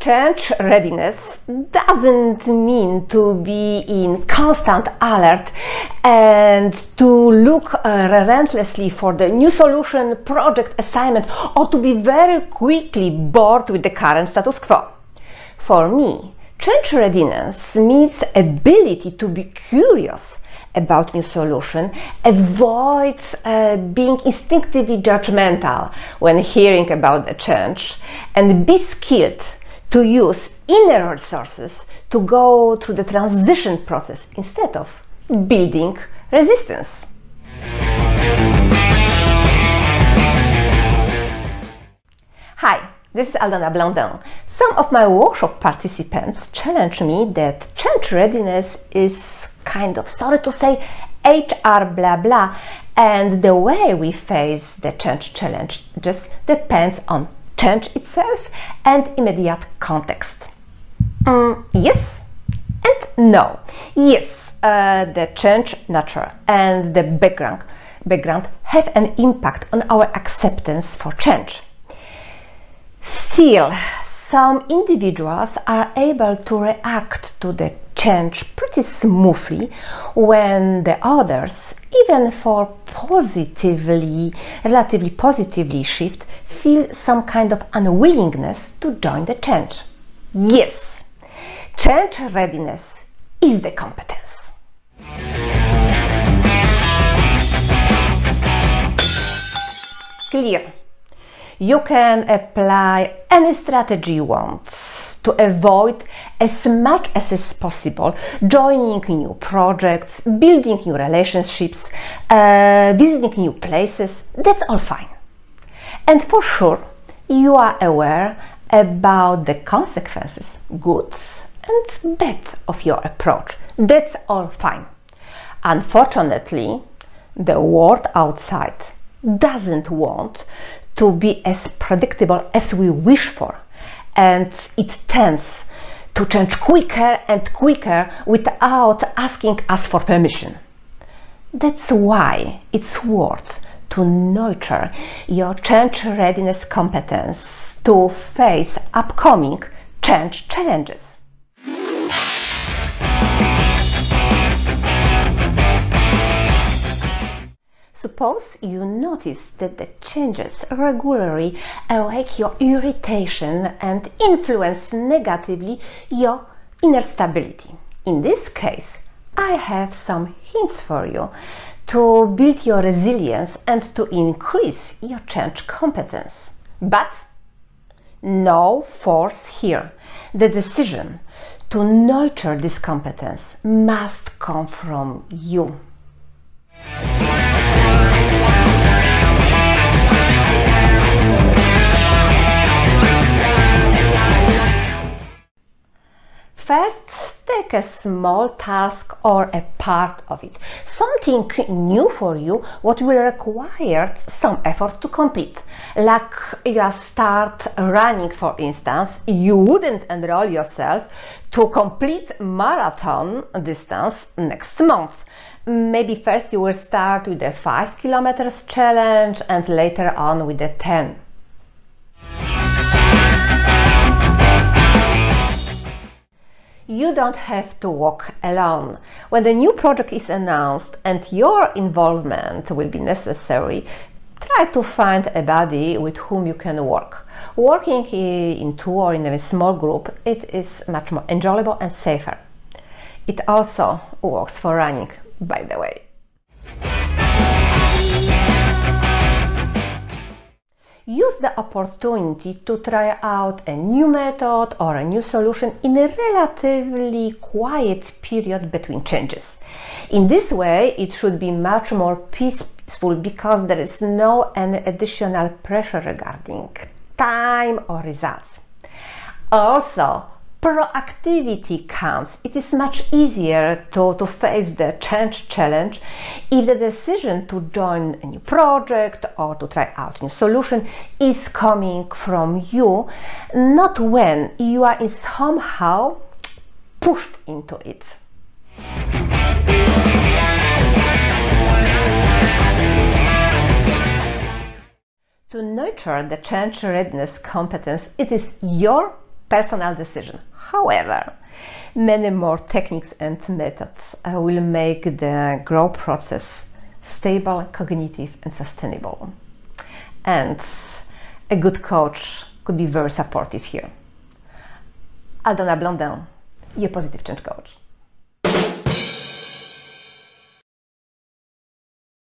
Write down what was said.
Change readiness doesn't mean to be in constant alert and to look relentlessly for the new solution, project, assignment, or to be very quickly bored with the current status quo. For me, change readiness means ability to be curious about new solution, avoid being instinctively judgmental when hearing about the change, and be skilled to use inner resources to go through the transition process instead of building resistance. Hi, this is Aldona Blandin. Some of my workshop participants challenge me that change readiness is kind of, sorry to say, HR blah blah, and the way we face the change challenge just depends on change itself and immediate context. Yes and no. Yes, the change nature and the background have an impact on our acceptance for change. Still, some individuals are able to react to the change pretty smoothly, when the others, even for relatively positively shift, feel some kind of unwillingness to join the change. Yes, change readiness is the competence. Clear. You can apply any strategy you want to avoid as much as is possible joining new projects, building new relationships, visiting new places. That's all fine. And for sure, you are aware about the consequences, good and bad, of your approach. That's all fine. Unfortunately, the world outside doesn't want to be as predictable as we wish for, and it tends to change quicker and quicker without asking us for permission. That's why it's worth to nurture your change readiness competence to face upcoming change challenges. Suppose you notice that the changes regularly awake your irritation and influence negatively your inner stability. In this case, I have some hints for you to build your resilience and to increase your change competence. But no force here. The decision to nurture this competence must come from you. First, take a small task or a part of it, something new for you, what will require some effort to complete. Like you start running, for instance, you wouldn't enroll yourself to complete marathon distance next month. Maybe first you will start with a 5 kilometers challenge and later on with a 10. You don't have to walk alone. When the new project is announced and your involvement will be necessary, try to find a buddy with whom you can work. Working in two or in a small group, it is much more enjoyable and safer. It also works for running, by the way. Use the opportunity to try out a new method or a new solution in a relatively quiet period between changes. In this way, it should be much more peaceful because there is no any additional pressure regarding time or results. Also, proactivity counts. It is much easier to face the change challenge if the decision to join a new project or to try out a new solution is coming from you, not when you are somehow pushed into it. To nurture the change readiness competence, it is your personal decision. However, many more techniques and methods will make the growth process stable, cognitive, and sustainable. And a good coach could be very supportive here. Aldona Blondin, your Positive Change Coach.